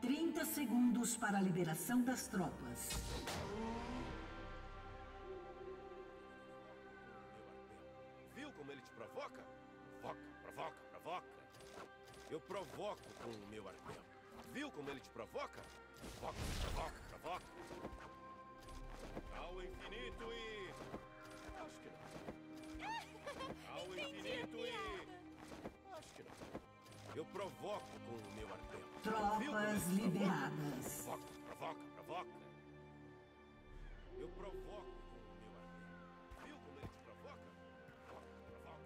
30 segundos para a liberação das tropas. Viu como ele te provoca? Provoca. Eu provoco com o meu arpel. Viu como ele te provoca? Provoca. Ao infinito e... Acho que não. Ao infinito e... Acho que não. Eu provoco com o meu arpel. Tropas liberadas. Provoca. Eu provoco com o meu arpel. Viu como ele te provoca? Provoca.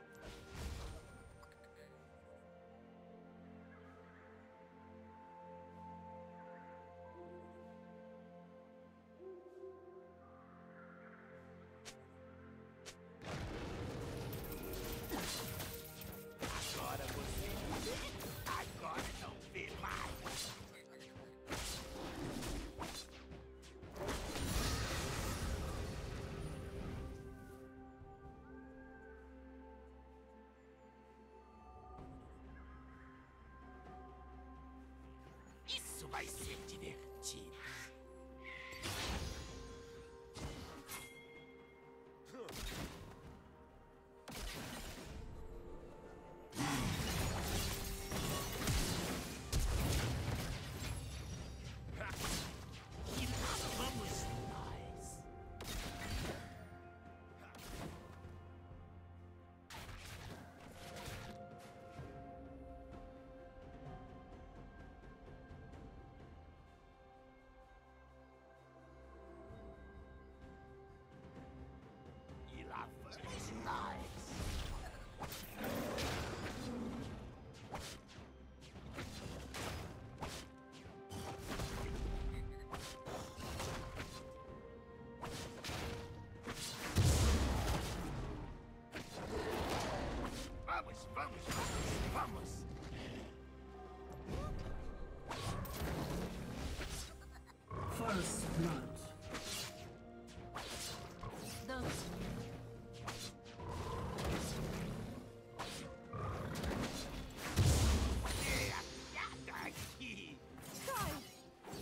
Agora você vê, agora não vê mais. Isso vai ser divertido. E lá vamos nós. E lá vamos nós. Vamos! First Blood. Dance. Piada aqui! Sai!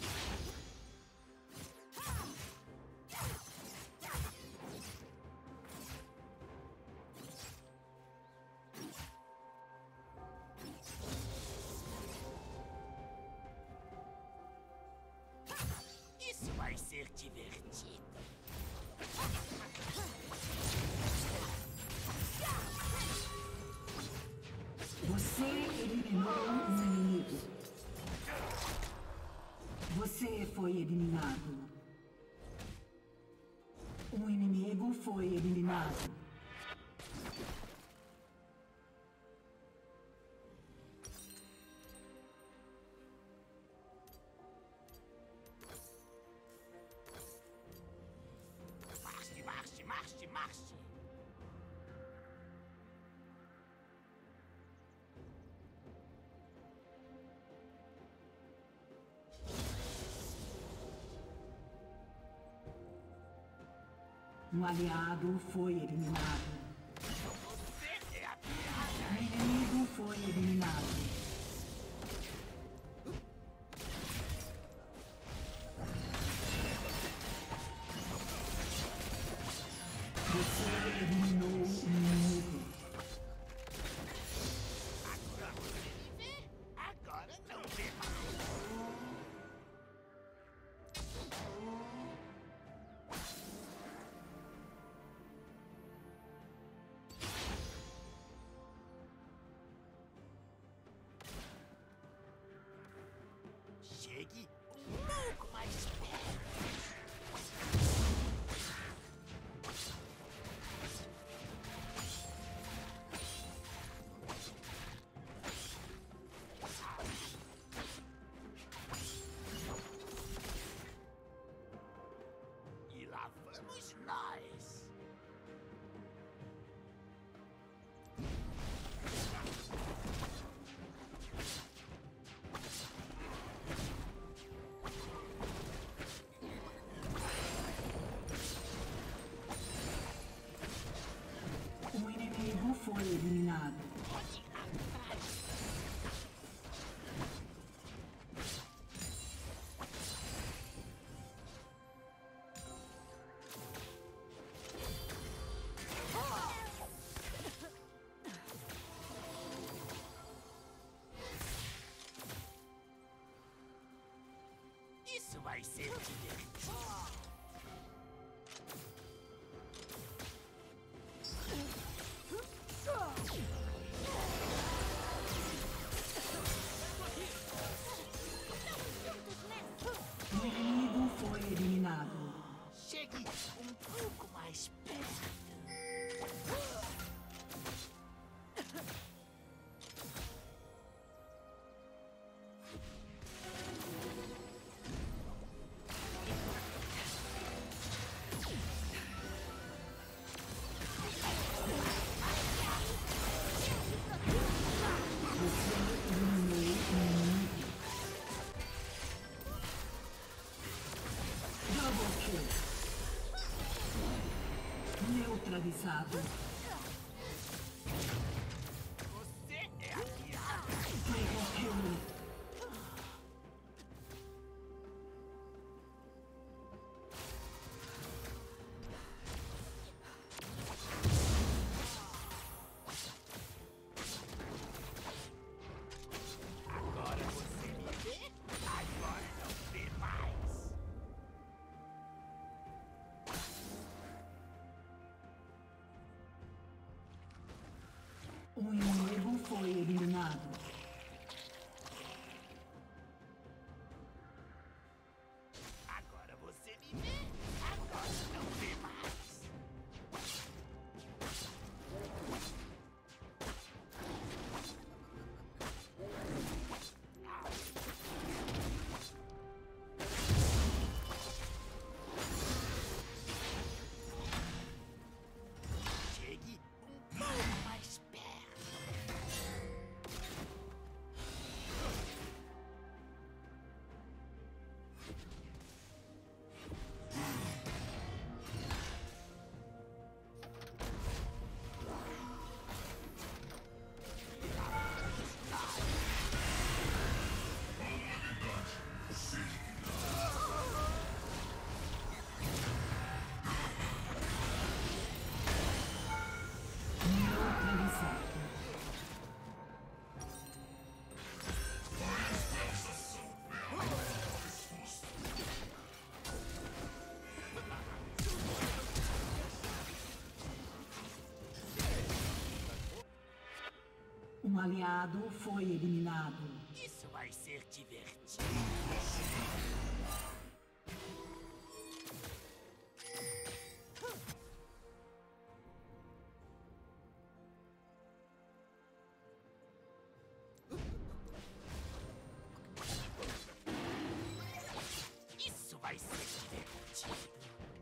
Isso vai ser divertido. Você eliminou um inimigo. Você foi eliminado. Um inimigo foi eliminado. Marche! Um aliado foi eliminado. Você é a piada! Um inimigo foi eliminado. Você eliminou um inimigo. Agora não vê mais! Chegue um pouco mais perto! E lá vamos nós! vai ser divertido. O inimigo foi eliminado. Chegue um pouco mais perto. Double kill. Neutralizado. Você é a piada. Triple kill. Agora você me vê, agora não vê mais. O inimigo foi eliminado. Agora você me vê, agora não vê mais. Chegue um pouco mais perto. Neutralizado. Um aliado foi eliminado. Isso vai ser divertido. Isso vai ser divertido.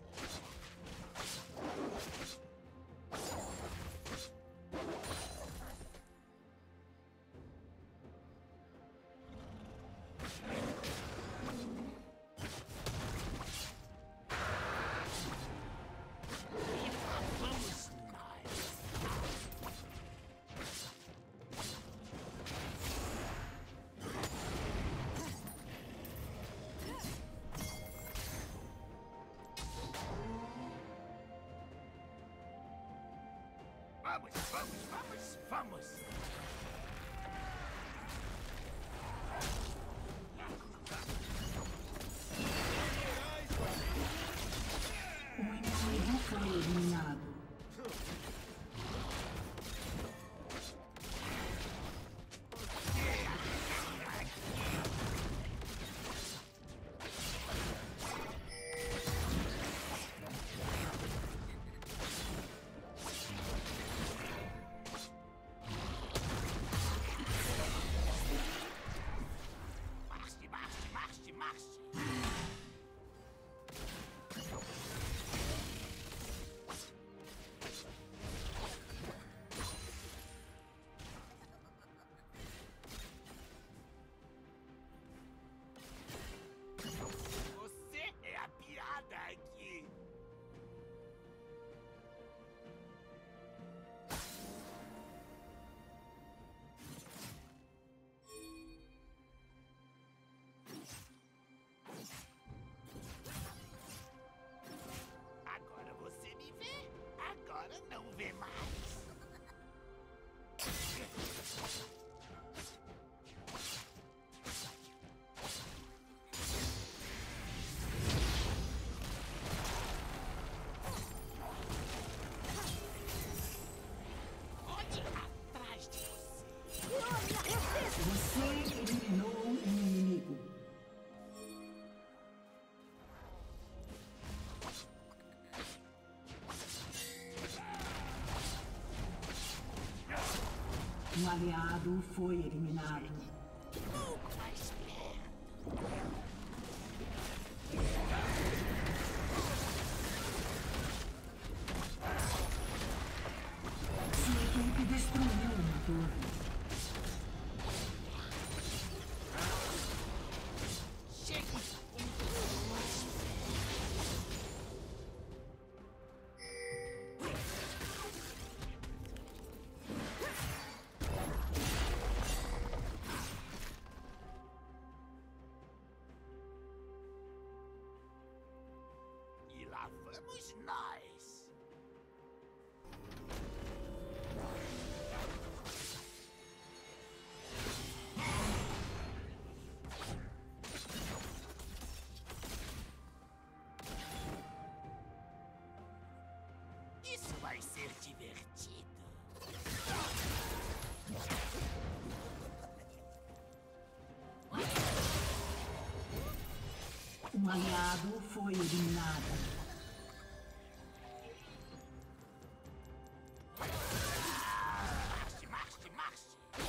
E lá vamos nós. Vamos, vamos, vamos, vamos! O inimigo foi eliminado. aliado foi eliminado. Pouco mais perto. Sua equipe destruiu uma torre. Chegue. E lá vamos nós. Isso vai ser divertido. Um aliado foi eliminado. Marche, marche, marche.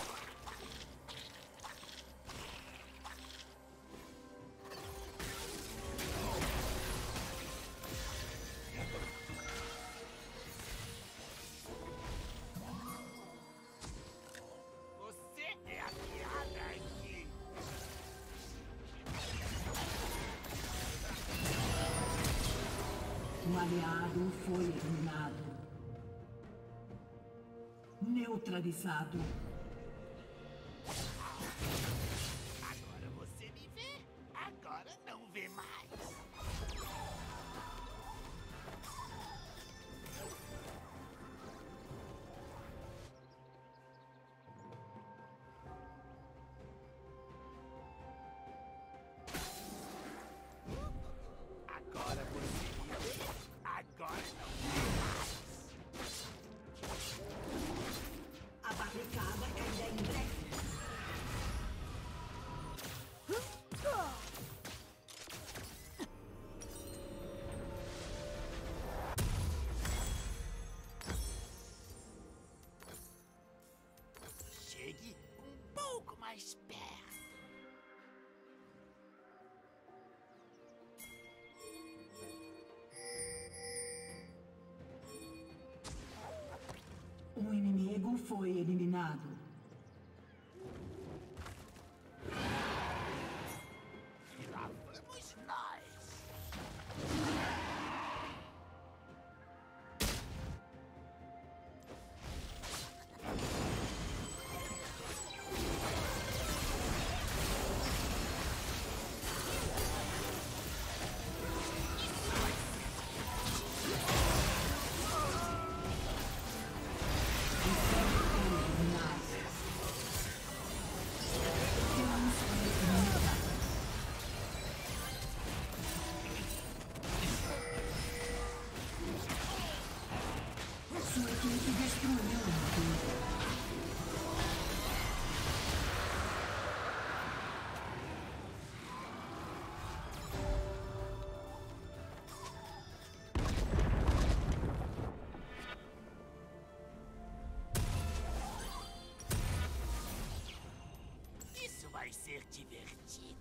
Você é a piada aqui. Um aliado foi eliminado. Neutralizado. Agora você me vê, agora não vê mais. Agora você me vê, agora não vê mais. A barricada cairá em breve. Chegue um pouco mais perto. Um inimigo foi eliminado. E lá vamos nós. Sua equipe destruiu uma torre. Isso vai ser divertido.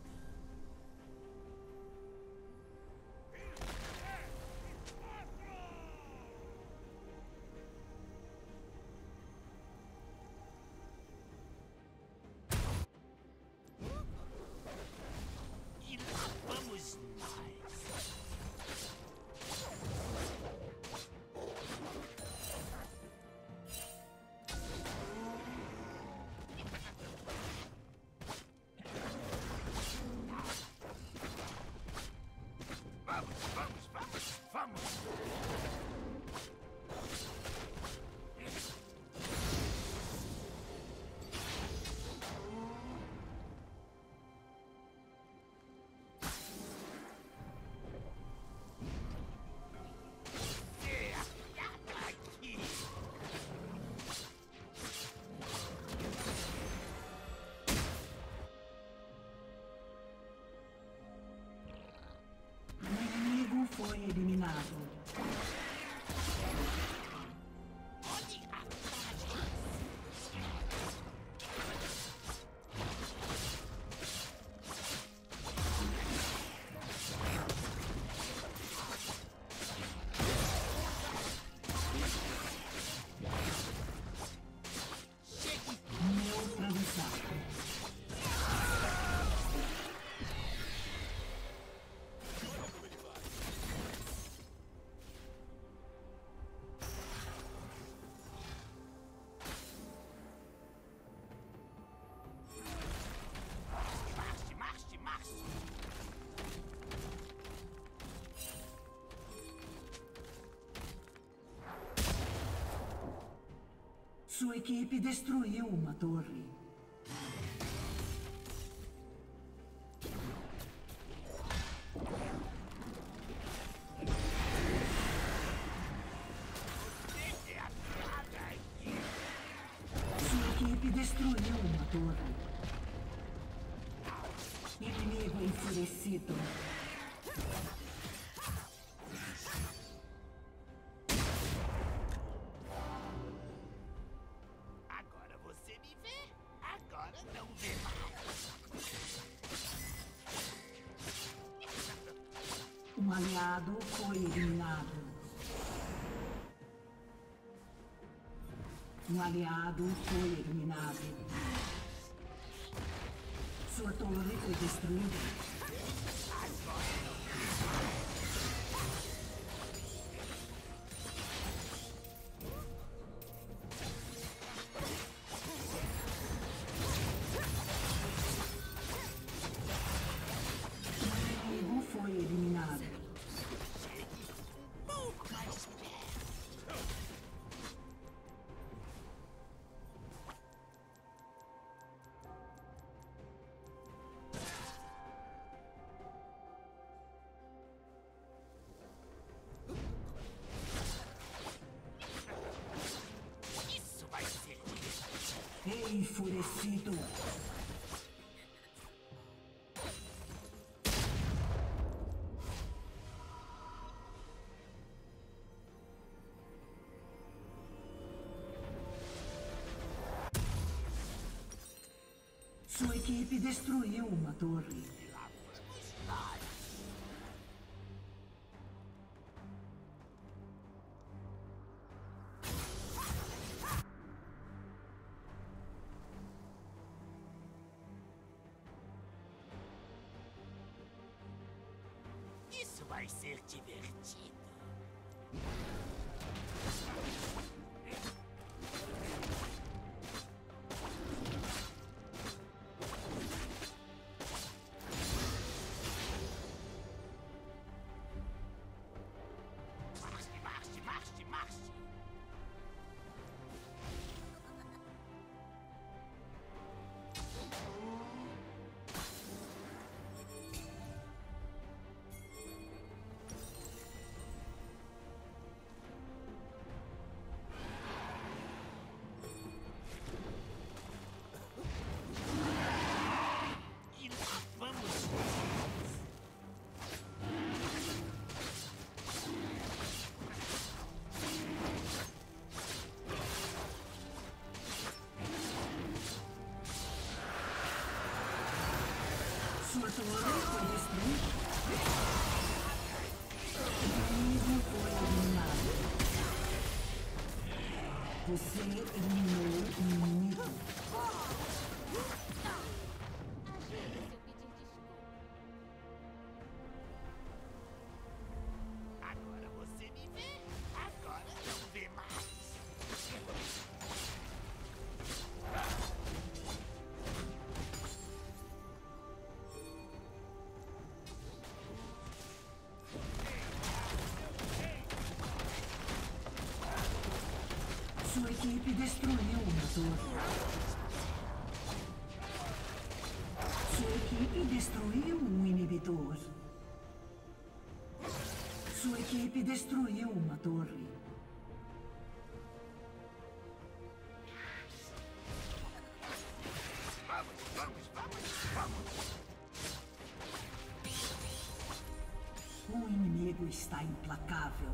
E lá vamos nós. Sua equipe destruiu uma torre. Sua equipe destruiu uma torre. Inimigo enfurecido. Agora você me vê, agora não vê mais. Um aliado foi eliminado. Um aliado foi eliminado. Sua torre foi destruída. O inimigo foi eliminado. Isso vai ser Enfurecido. Sua equipe destruiu uma torre. Isso vai ser divertido. Marche, marche, marche, marche. E lá vamos. Sua torre foi destruída. O inimigo foi eliminado. Você eliminou um inimigo. Agora você me vê, agora não vê mais. Sua equipe destruiu uma torre. Sua equipe destruiu um inibidor. Sua equipe destruiu uma torre. Vamos, vamos, vamos, vamos. O inimigo está implacável.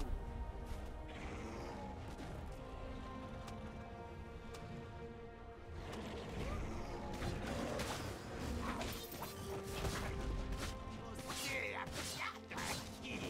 Você é apiado aqui.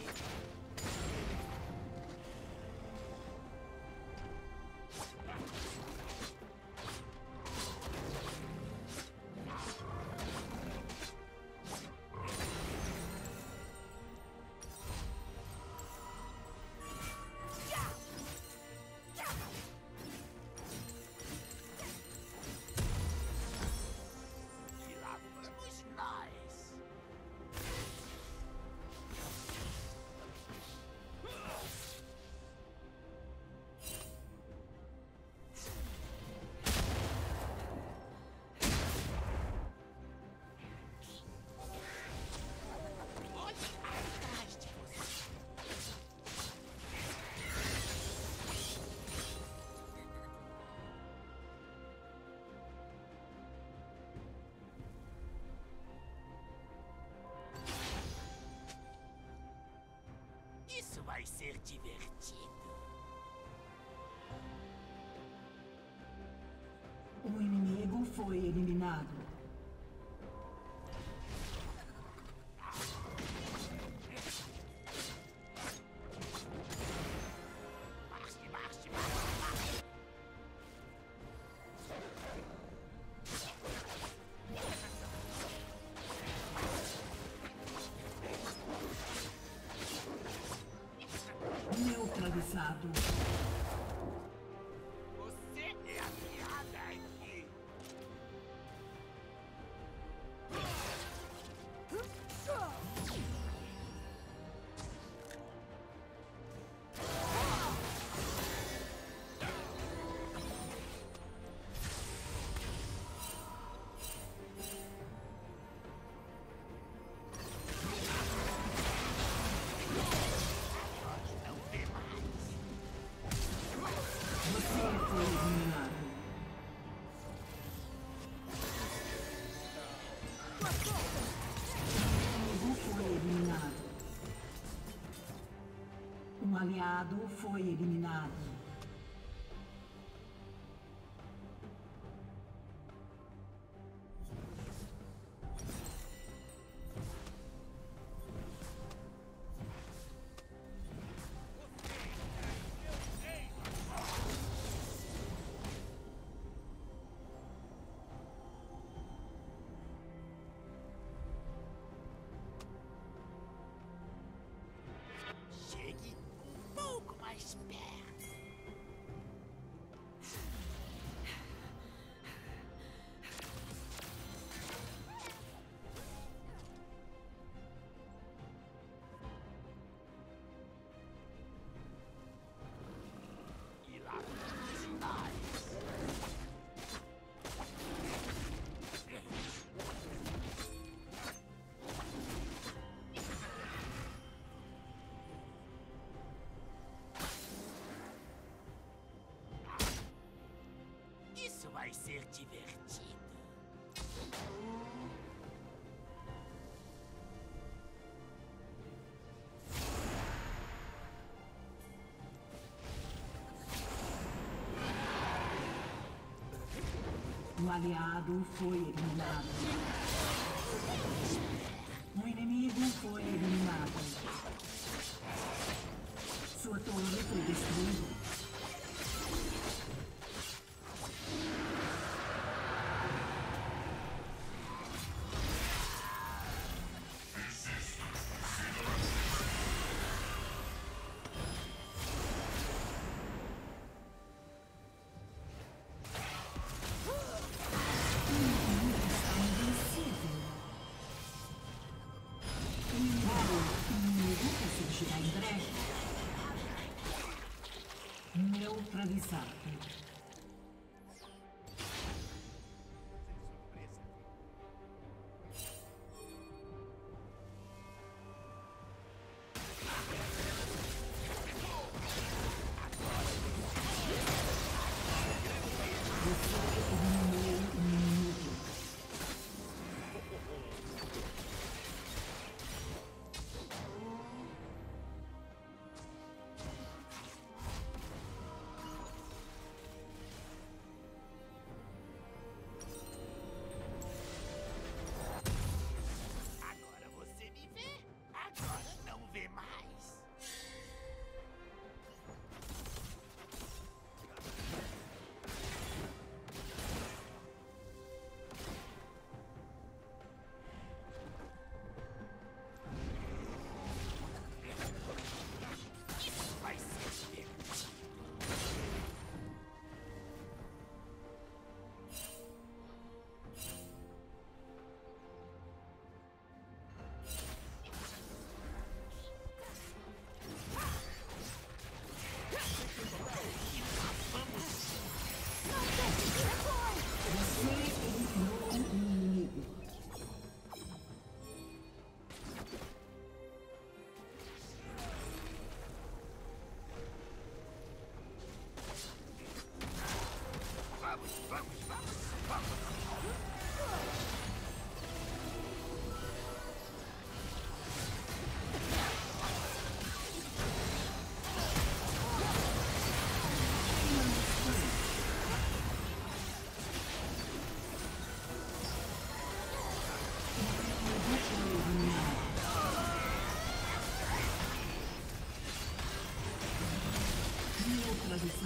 ser divertido. O inimigo foi eliminado. Neutralizado. Você é a piada aqui. Você foi eliminado. O inimigo foi eliminado. Um aliado foi eliminado. Chegue um pouco mais perto. E lá vamos nós. Isso vai ser divertido. O aliado foi eliminado. O inimigo foi eliminado. Sua torre foi destruída. Surgirá em breve. Neutralizado. Você eliminou o inimigo.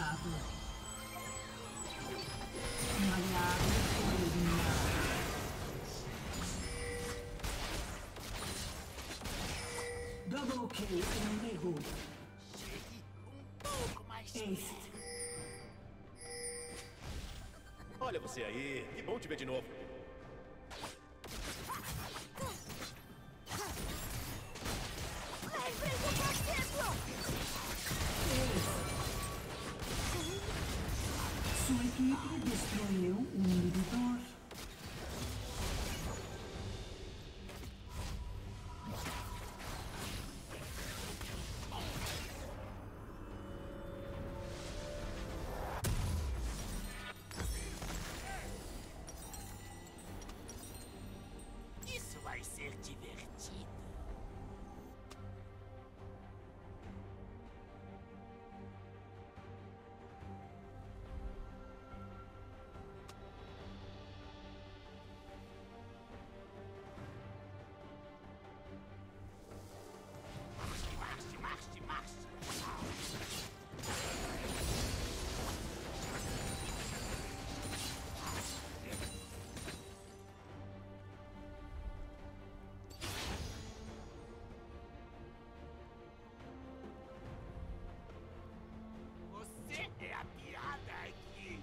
derrotado. Um aliado foi eliminado. Double kill inimigo. Chegue pouco mais Ace. Olha você aí. Que bom te ver de novo. Lembrem do placebo! Sua equipe destruiu um inibidor. Isso vai ser divertido. Marche, marche, marche. Você é a piada aqui.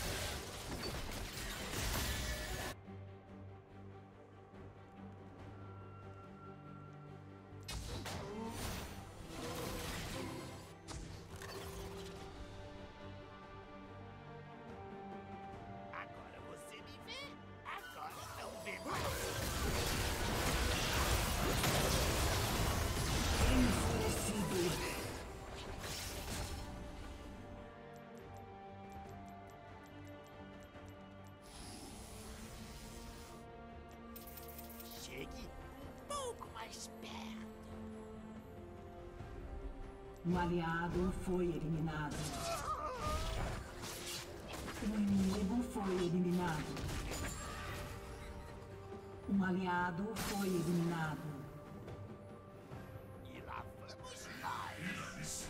Agora você me vê, agora não vê mais. Enfurecido. Chegue um pouco mais perto. Um aliado foi eliminado. Um inimigo foi eliminado. Um aliado foi eliminado. E lá vamos nós.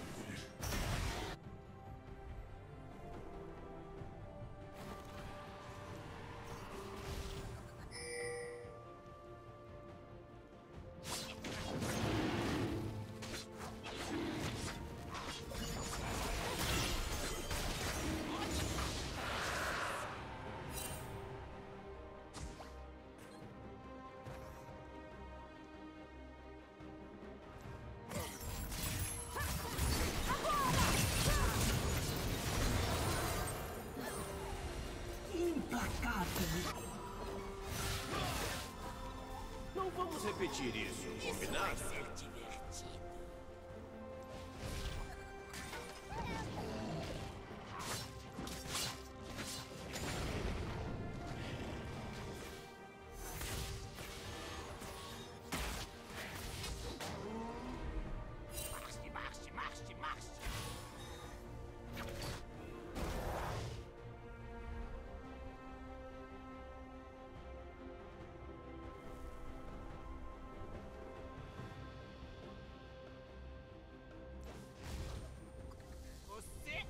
Implacável. Não vamos repetir isso, Isso vai combinado? ser divertido. Marche, marche, marche, marche. Você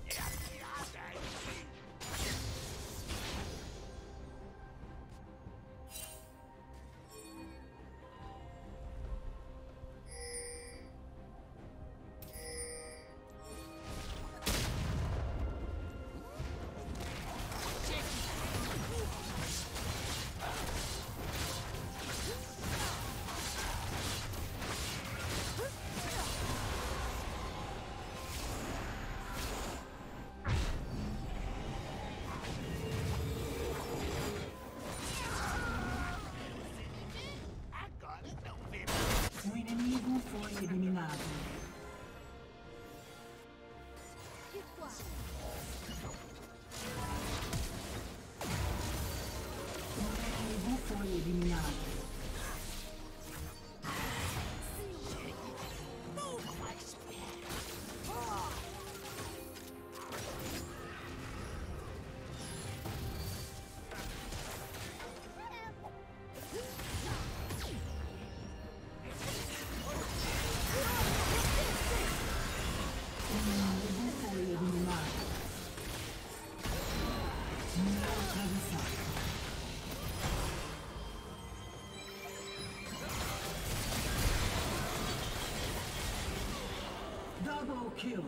Double kill.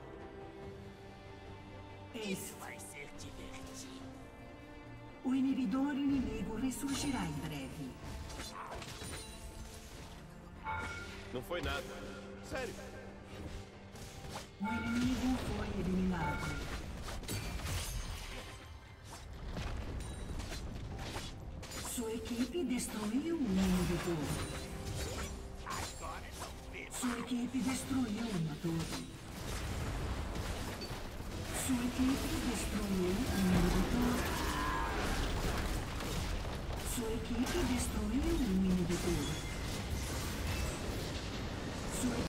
Ace. Isso vai ser divertido. O inibidor inimigo ressurgirá em breve. Não foi nada. Sério. O inimigo foi eliminado. Sua equipe destruiu um inibidor. Agora não vê mais. Sua equipe destruiu uma torre. Sua equipe destruiu um inibidor. Sua equipe destruiu um inibidor. Sua